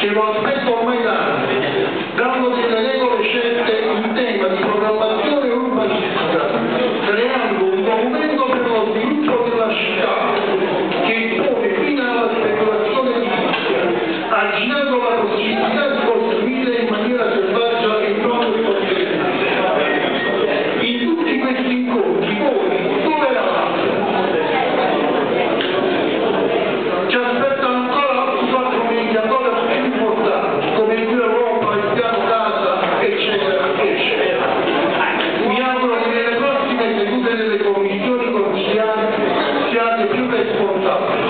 che lo aspetta ormai da anni, dando delle regole certe in tema di programmazione urbanistica, creando un documento per lo sviluppo della città che pone fine alla speculazione edilizia, aggirando la possibilità di costruire in maniera selvaggia e non sostenibile. In tutti questi incontri voi dove eravate? Ci aspettano ancora altri 4 mediatori più importanti come il Più Europa, il Piano Casa, eccetera, eccetera. Mi auguro che nelle prossime sedute delle commissioni consigliari siate più responsabili.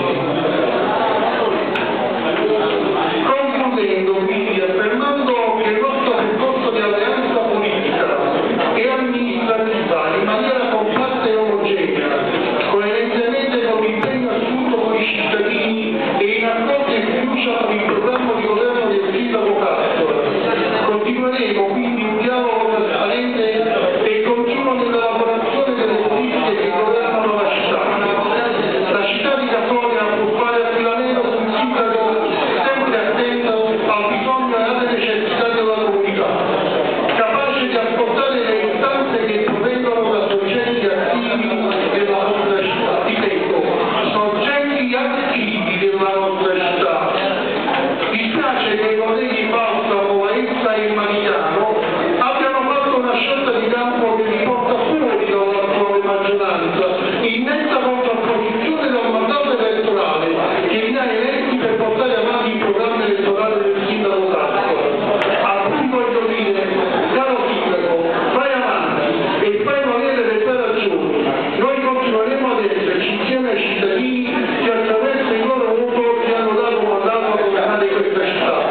Concludendo quindi affermando che il nostro percorso di alleanza politica e amministrativa in maniera compatta e omogenea, coerentemente con l'impegno assunto con i cittadini e in accordo e fiducia con il programma di governo del sindaco Castro, continueremo quindi un dialogo trasparente e continuo nella elaborazione delle politiche che governano la città. La città di Catania può fare affidamento su un sindaco sempre attento al bisogno e alle necessità della comunità, capace di ascoltare le istanze che provengono da soggetti attivi della nostra città. Ripeto, soggetti attivi della nostra città. Dispiace che i colleghi Balsamo, Laezza e Mariano abbiano fatto una scelta di campo che li porta fuori dall'attuale maggioranza, in netta contrapposizione dal mandato elettorale che li ha eletti per portare avanti il programma elettorale del sindaco Castro. A cui voglio dire, caro sindaco, vai avanti e fai valere le tue ragioni. Noi continueremo ad esserci insieme ai cittadini che attraverso il loro voto ci hanno dato mandato a governare questa città.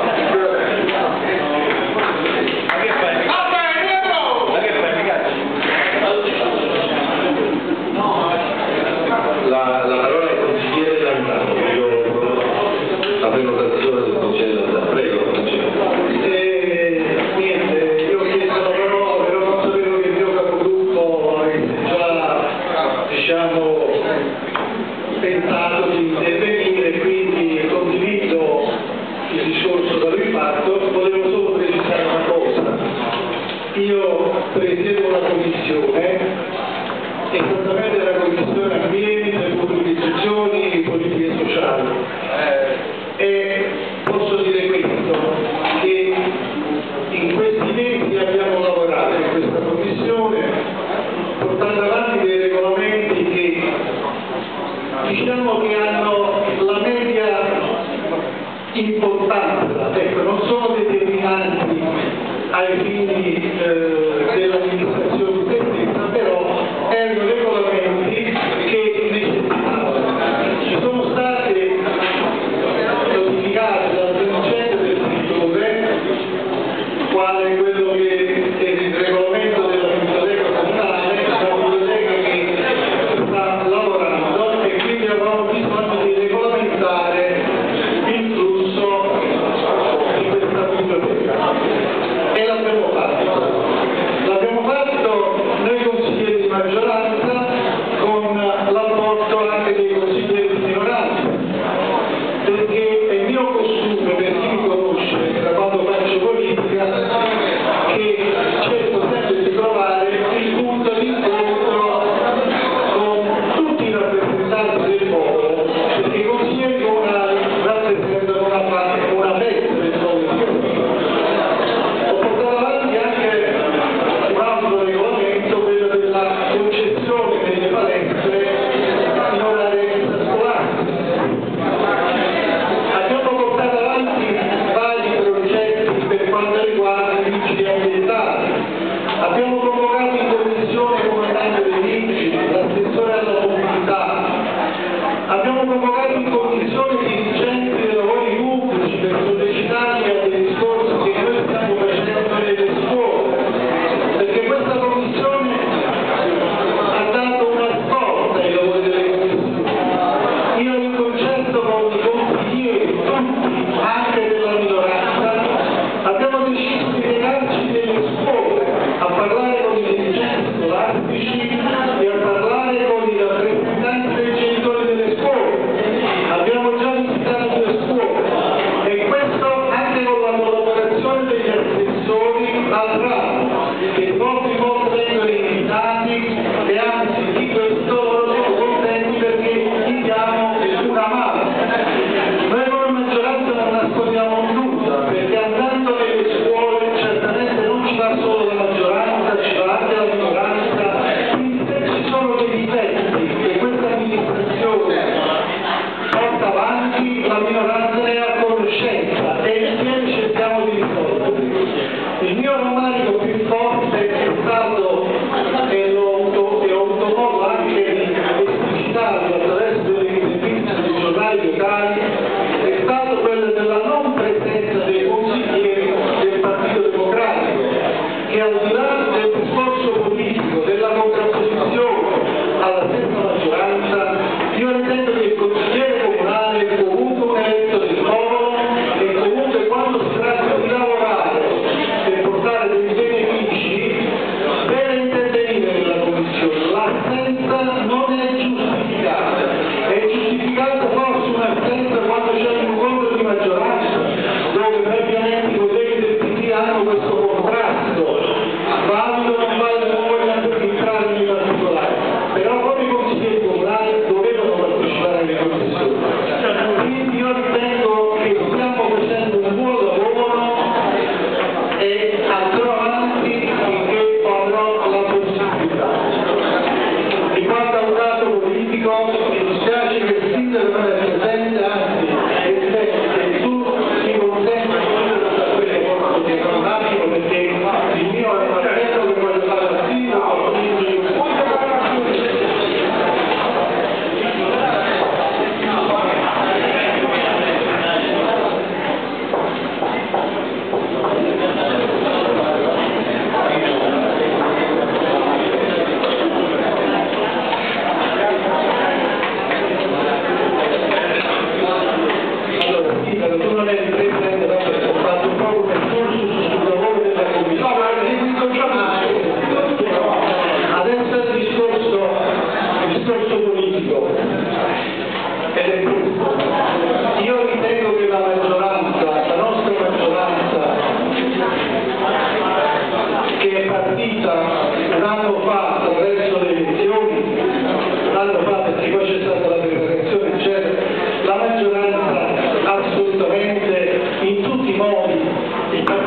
La parola al consigliere Lanzano, la prenotazione del consigliere Lanzano. Prego, consigliere. Niente, io ho chiesto la parola, però non sapevo che il mio capogruppo avesse già, diciamo, pensato di intervenire, quindi condivido il discorso da lui fatto. Volevo solo precisare una cosa. Io presiedo una commissione, esattamente la commissione ambiente, pubbliche istruzioni e politiche sociali, e posso dire questo, che in questi mesi abbiamo lavorato in questa commissione portando avanti dei regolamenti che diciamo che hanno la media importanza, ecco, non sono determinanti ai fini dell'amministrazione stessa, però erano regolamenti che necessitavano. Ci sono state notificate dalla dirigente del settore, quale quello che è il regolamento della biblioteca comunale, la biblioteca che sta lavorando, e quindi avevamo bisogno di regolamentare il flusso di questa biblioteca. E l'abbiamo fatto. L'abbiamo fatto noi consiglieri di maggioranza con l'apporto anche dei consiglieri di minoranza, perché è mio costume, per chi mi conosce da quando faccio politica, che cerco sempre di trovare il punto di incontro con tutti i rappresentanti del popolo, perché i consiglieri comunali rappresentano una fetta del popolo. Ho portato avanti anche un altro regolamento, quello della concessione delle palestre in orario extrascolare. Abbiamo portato avanti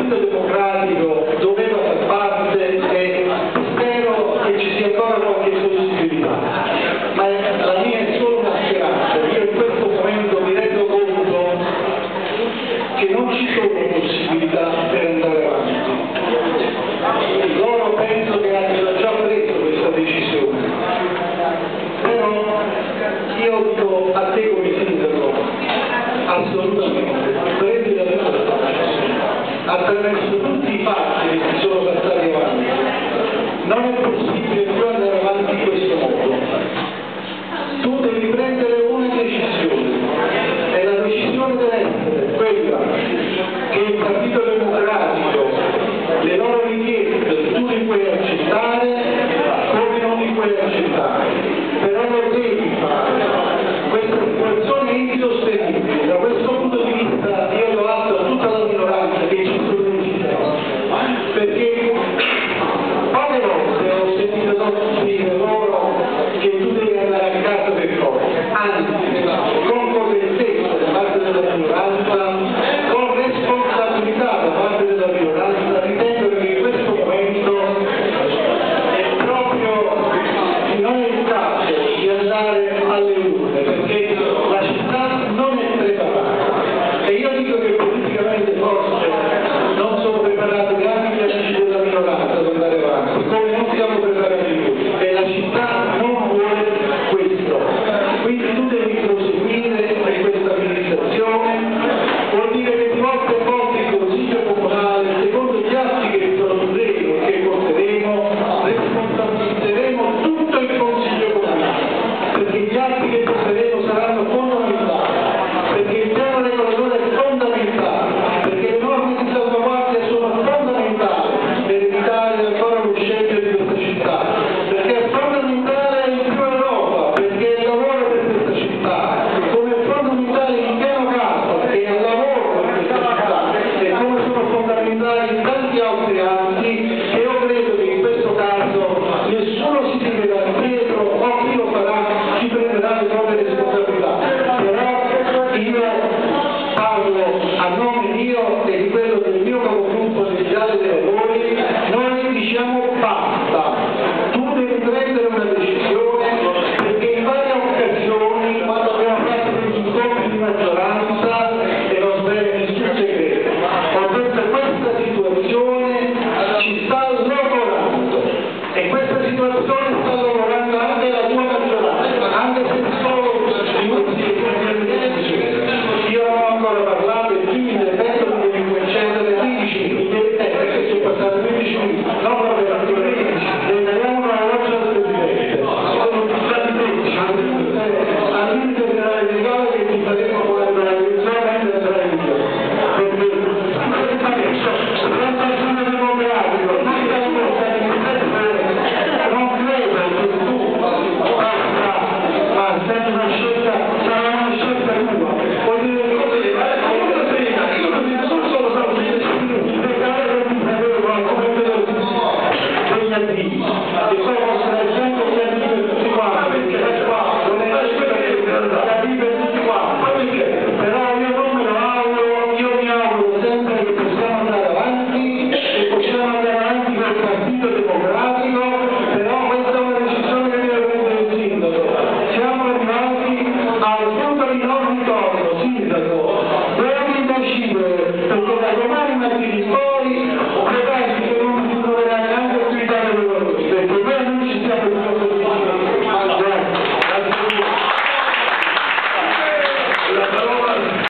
Partito Democratico doveva far parte e spero che ci sia ancora qualche possibilità, ma la mia è solo una speranza. Io in questo momento mi rendo conto che non ci sono possibilità per andare avanti. Loro penso che abbiano già preso questa decisione, però io dico a te come sindaco, assolutamente, prendi la tua attraverso tutti i fatti che si sono passati avanti. Non è possibile più andare avanti in questo modo. Tu devi prendere una decisione e la decisione deve essere quella che il Partito Democratico, le loro richieste tu li puoi accettare come non li puoi accettare, però lo devi fare. Questa situazione è insostenibile. Da questo punto di vista io do atto a tutta la minoranza che ci sollecita, perché poche volte ho sentito dire loro che tu devi andare a casa per forza, anzi con correttezza da parte della minoranza, con responsabilità da parte della minoranza, ritengo che in questo momento è proprio non è il caso di andare alle urne, perché la città non è preparata e io dico che politicamente forse non sono preparati neanche gli amici della minoranza ad andare avanti, come non siamo preparati noi, e la città non vuole questo. Quindi tu devi proseguire in questa amministrazione, vuol dire che di volta in volta